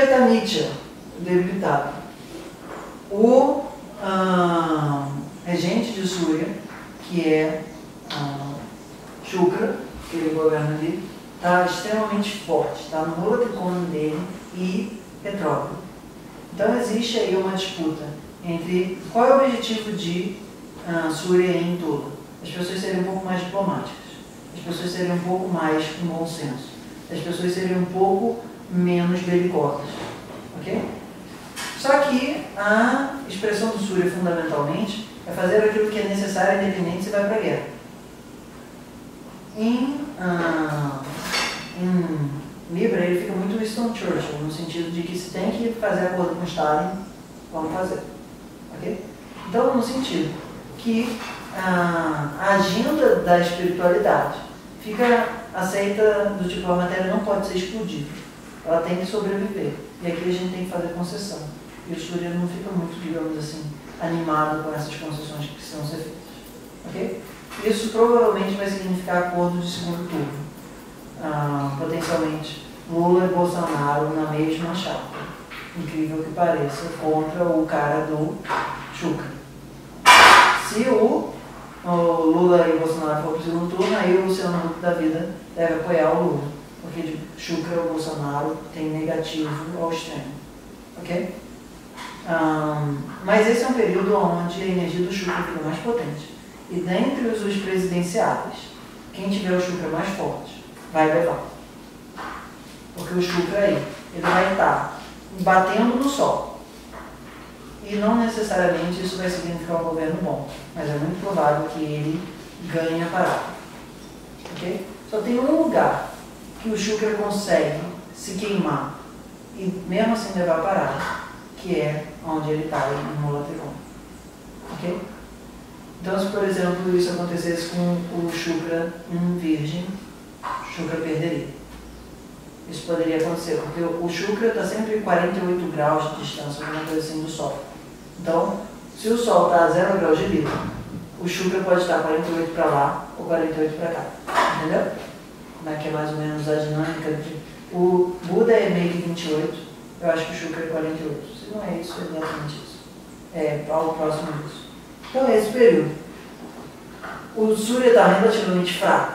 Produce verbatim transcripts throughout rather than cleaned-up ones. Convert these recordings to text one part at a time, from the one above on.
está Nietzsche, debilitado. O ah, regente de Súria, que é ah, Shukra, que ele governa ali, está extremamente forte, está no Mulatrikona dele e retrógrado. Então existe aí uma disputa entre qual é o objetivo de uh, Súria em todo. As pessoas seriam um pouco mais diplomáticas, as pessoas seriam um pouco mais com bom senso, as pessoas seriam um pouco menos belicosas, ok? Só que a expressão do Súria fundamentalmente é fazer aquilo que é necessário, independente se vai para a guerra. Em, uh, em Libra ele fica muito Winston Churchill, no sentido de que se tem que fazer acordo com Stalin, vamos fazer. Okay? Então, no sentido que a, a agenda da espiritualidade fica aceita do tipo, a matéria não pode ser explodida, ela tem que sobreviver. E aqui a gente tem que fazer concessão. E o Surya não fica muito, digamos assim, animado com essas concessões que precisam ser feitas. Okay? Isso provavelmente vai significar acordo de segundo turno. Ah, potencialmente Lula e Bolsonaro na mesma chapa, incrível que pareça, contra o cara do Shukra. Se o, o Lula e Bolsonaro for para o segundo turno, aí o Luciano Huck da vida deve apoiar o Lula, porque de Shukra ou Bolsonaro tem negativo ao extremo. Ok? Um, mas esse é um período onde a energia do Shukra fica mais potente. E dentre os, os presidenciáveis, quem tiver o Shukra mais forte vai levar. Porque o Shukra aí, ele vai estar batendo no sol. E não necessariamente isso vai significar um governo bom, mas é muito provável que ele ganhe a parada. Okay? Só tem um lugar que o Shukra consegue se queimar e mesmo assim levar a parada, que é onde ele está, em Mulatrikona. Ok? Então, se por exemplo isso acontecesse com o Shukra em Virgem, Shukra perderia. Isso poderia acontecer, porque o Shukra está sempre em quarenta e oito graus de distância, alguma coisa assim, do Sol. Então, se o Sol está a zero graus de Libra, o Shukra pode estar quarenta e oito para lá ou quarenta e oito para cá. Entendeu? Como é que é mais ou menos a dinâmica? De... O Buda é meio que vinte e oito, eu acho que o Shukra é quarenta e oito. Se não é isso, é exatamente isso. É algo próximo disso. Então, é esse período. O Surya está relativamente fraco.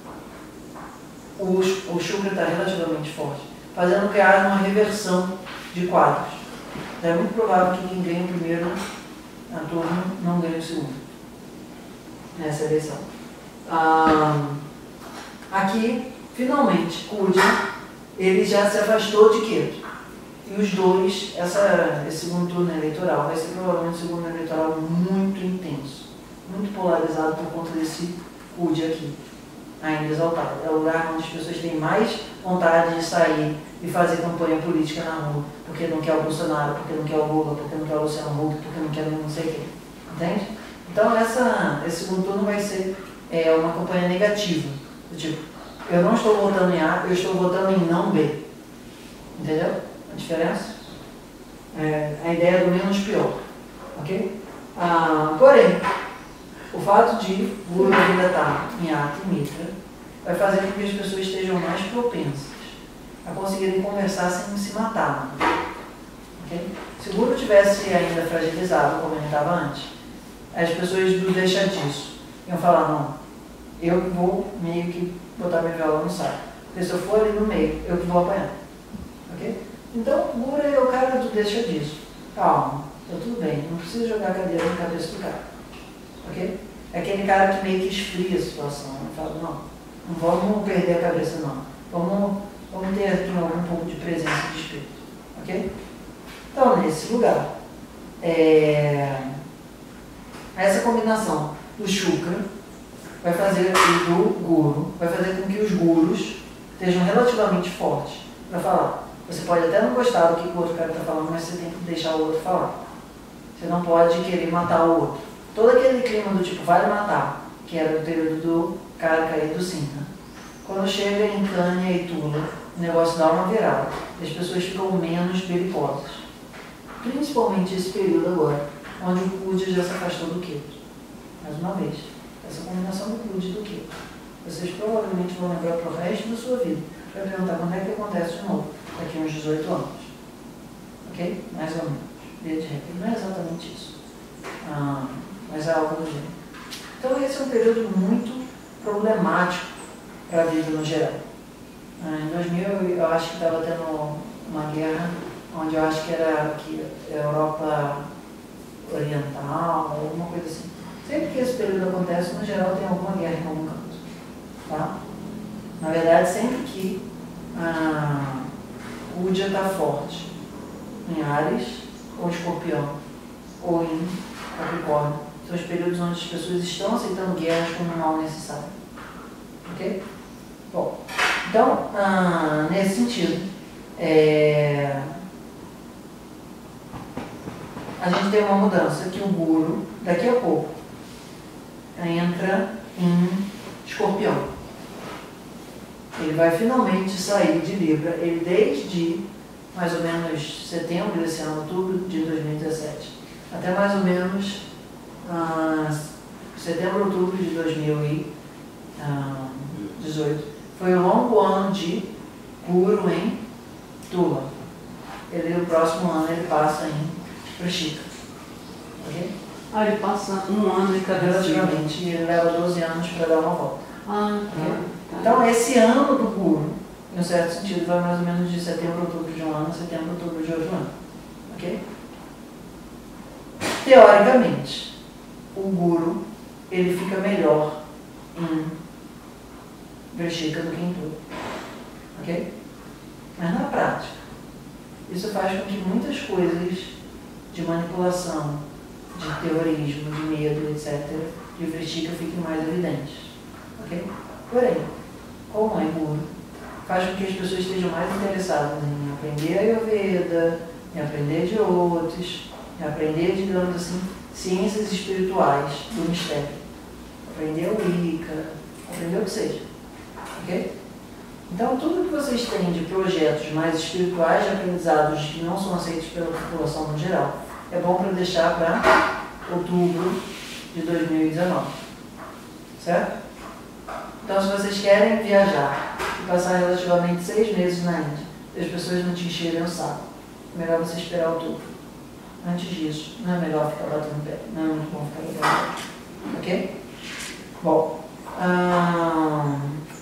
O, o Shukra está relativamente forte, fazendo que haja uma reversão de quadros. Então, é muito provável que quem ganha o primeiro turno não ganhe o segundo nessa eleição. Ah, aqui, finalmente, Kudya, ele já se afastou de Ketu. E os dois, essa, esse segundo turno eleitoral vai ser provavelmente um segundo eleitoral muito intenso, muito polarizado por conta desse Kudya aqui, ainda exaltado. É o lugar onde as pessoas têm mais vontade de sair e fazer campanha política na rua, porque não quer o Bolsonaro, porque não quer o Lula, porque não quer o Luciano Huck, porque não quer não sei quem. Entende? Então essa, esse segundo turno vai ser é, uma campanha negativa. Tipo, eu não estou votando em A, eu estou votando em não B. Entendeu? A diferença? É a ideia do menos pior. Ok? Ah, porém, o fato de Lula ainda estar em Ata e Mitra vai fazer com que as pessoas estejam mais propensas a conseguirem conversar sem se matar. Okay? Se o Lula tivesse ainda fragilizado, como ele estava antes, as pessoas do deixa disso iam falar, não, eu vou meio que botar meu violão no saco. Porque se eu for ali no meio, eu que vou apanhar. Okay? Então, o Lula é o cara do deixa disso. Calma, tá tudo bem, não precisa jogar a cadeira na cabeça do cara. Ok? É aquele cara que meio que esfria a situação. Né? Fala, não, não vamos perder a cabeça não. Vamos, vamos ter aqui algum pouco de presença de espírito. Ok? Então, nesse lugar, é... essa combinação do Shukra vai fazer, e do Guru, vai fazer com que os Gurus estejam relativamente fortes para falar. Você pode até não gostar do que o outro cara está falando, mas você tem que deixar o outro falar. Você não pode querer matar o outro. Todo aquele clima do tipo, vai matar, que era o período do Karaka e do Sinha. Quando chega em Kanya e Tula, o negócio dá uma virada. E as pessoas ficam menos belicosas. Principalmente esse período agora, onde o Kudya já se afastou do Ketu. Mais uma vez, essa combinação do Kudya e do Ketu. Vocês provavelmente vão lembrar para o resto da sua vida. Vai perguntar quando é que acontece de novo, daqui a uns dezoito anos. ok? Mais ou menos. Via de regra. Não é exatamente isso. Ah, mas é algo do gênero. Então esse é um período muito problemático para a vida no geral. Ah, em dois mil eu acho que estava tendo uma guerra, onde eu acho que era aqui, a Europa Oriental, alguma coisa assim. Sempre que esse período acontece, no geral tem alguma guerra em algum canto. Tá? Na verdade, sempre que ah, o dia está forte em Áries, ou Escorpião, ou em Capricórnio, são os períodos onde as pessoas estão aceitando guerras como um mal necessário. Ok? Bom, então, ah, nesse sentido, é, a gente tem uma mudança que o Guru, daqui a pouco, entra em Escorpião. Ele vai finalmente sair de Libra, ele desde mais ou menos setembro desse ano, outubro de dois mil e dezessete, até mais ou menos ah, setembro, outubro de dois mil e dezoito, foi um longo ano de Guru em Tula. Ele, no próximo ano, ele passa em Vrishika. Ok? Ah, ele passa um ano em cada Relativamente, e ele leva doze anos para dar uma volta. Ah, tá. Okay? Tá. Então, esse ano do Guru, em um certo sentido, vai mais ou menos de setembro a outubro de um ano, setembro a outubro de outro ano. Ok? Teoricamente, o Guru, ele fica melhor em Vrishika do que em Tula. Ok? Mas na prática, isso faz com que muitas coisas de manipulação, de terrorismo, de medo, etcétera, de Vrishika fiquem mais evidentes. Ok? Porém, como é Guru, faz com que as pessoas estejam mais interessadas em aprender Ayurveda, em aprender de outros, em aprender, digamos assim, ciências espirituais do mistério. Aprender o Wicca, aprender o que seja. Ok? Então, tudo que vocês têm de projetos mais espirituais, de aprendizados que não são aceitos pela população no geral, é bom para deixar para outubro de dois mil e dezenove. Certo? Então, se vocês querem viajar e passar relativamente seis meses na Índia, e as pessoas não te encherem o saco, é melhor você esperar outubro. Antes disso, não é melhor ficar batendo pé, não é muito bom ficar batendo pé. Ok? Bom, hum,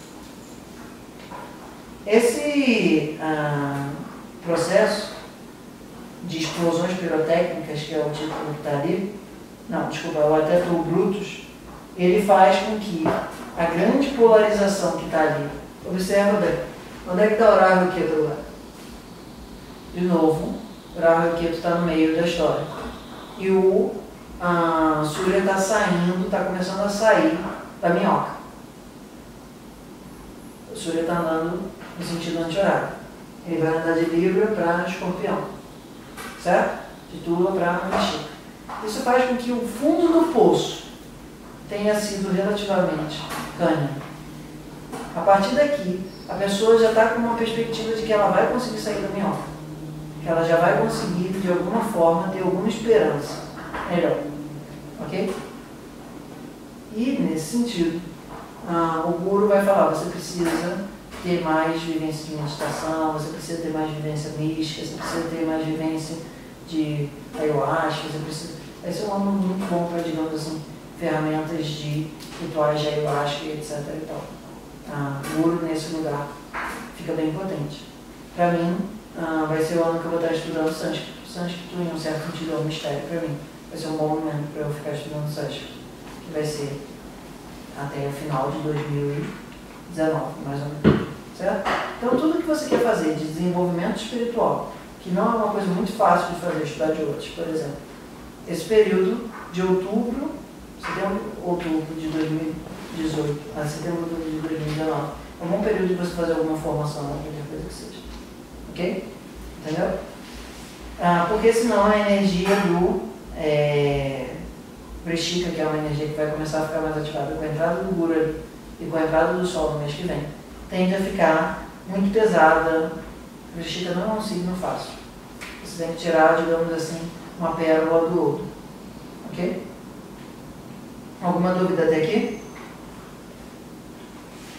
esse hum, processo de explosões pirotécnicas, que é o título que está ali, não, desculpa, é o Ateto Brutus, ele faz com que a grande polarização que está ali, observa bem, onde é que está o Rahu Ketu lá? De novo, o Rahu Ketu está no meio da história. E o ah, Surya está saindo, está começando a sair da minhoca. O Surya está andando no sentido anti-horário. Ele vai andar de Libra para Escorpião. Certo? De Tula para Vrishika. Isso faz com que o fundo do poço tenha sido relativamente Cânia. A partir daqui, a pessoa já está com uma perspectiva de que ela vai conseguir sair da minhoca. Que ela já vai conseguir, de alguma forma, ter alguma esperança melhor. Ok? E, nesse sentido, ah, o Guru vai falar, você precisa ter mais vivência de meditação, você precisa ter mais vivência mística, você precisa ter mais vivência de ayahuasca, você precisa... Vai ser um ano muito bom para, digamos assim, ferramentas de rituais de ayahuasca, etcétera e tal. Ah, Guru nesse lugar fica bem potente. Para mim, ah, vai ser o ano que eu vou estar estudando sânscrito. Sânscrito, em um certo sentido, é um mistério para mim. Vai ser um bom momento para eu ficar estudando sânscrito, que vai ser até o final de dois mil e dezenove, mais ou menos. Certo? Então, tudo que você quer fazer de desenvolvimento espiritual, que não é uma coisa muito fácil de fazer, estudar de outros, por exemplo, esse período de outubro, setembro, outubro de dois mil e dezoito a setembro, outubro de dois mil e dezenove, é um bom período de você fazer alguma formação, qualquer coisa que seja. Ok? Entendeu? Ah, porque senão a energia do é, Vrishika, que é uma energia que vai começar a ficar mais ativada com a entrada do Guru e com a entrada do Sol no mês que vem, tende a ficar muito pesada. Vrishika não é um signo fácil. Você tem que tirar, digamos assim, uma pérola do outro. Ok? Alguma dúvida até aqui?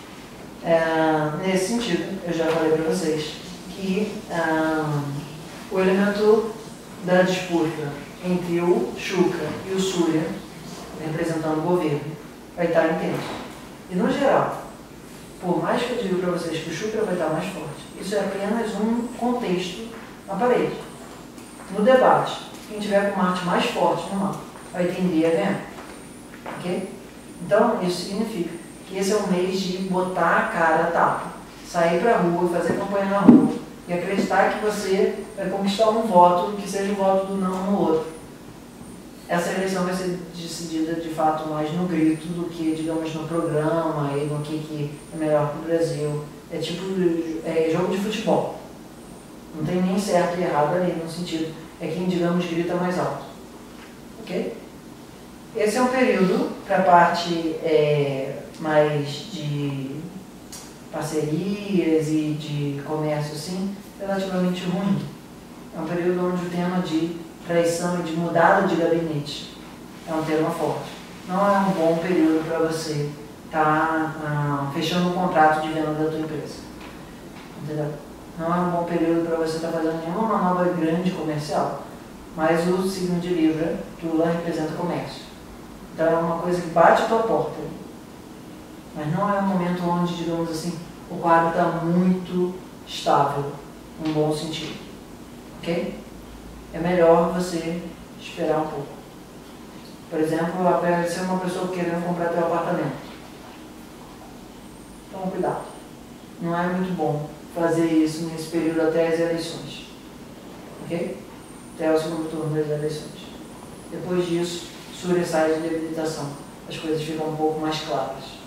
É, nesse sentido, eu já falei para vocês que ah, o elemento da disputa entre o Shukra e o Surya, representando o governo, vai estar intenso. E no geral, por mais que eu diga para vocês que o Shukra vai estar mais forte, isso é apenas um contexto na parede. No debate, quem tiver com Marte mais forte no mapa vai tender a ganhar. Ok? Então, isso significa que esse é um mês de botar a cara a tapa, sair para a rua, fazer campanha na rua e acreditar que você vai conquistar um voto que seja o voto do não no outro. Essa eleição vai ser decidida de fato mais no grito do que, digamos, no programa e no que, que é melhor para o Brasil. É tipo é jogo de futebol. Não tem nem certo e errado ali, no sentido, é quem, digamos, grita mais alto. Ok? Esse é um período para a parte é, mais de parcerias e de comércio, assim, relativamente ruim. É um período onde o tema de traição e de mudada de gabinete é um tema forte. Não é um bom período para você estar tá, ah, fechando um contrato de venda da tua empresa. Entendeu? Não é um bom período para você estar tá fazendo nenhuma manobra grande comercial. Mas o signo de Libra, Tula, representa comércio. Então é uma coisa que bate a tua porta. Mas não é um momento onde, digamos assim, o quadro está muito estável, num bom sentido. Ok? É melhor você esperar um pouco. Por exemplo, aparecer uma pessoa querendo comprar teu apartamento. Toma cuidado. Não é muito bom fazer isso nesse período até as eleições. Ok? Até o segundo turno das eleições. Depois disso, Surya sai de debilitação. As coisas ficam um pouco mais claras.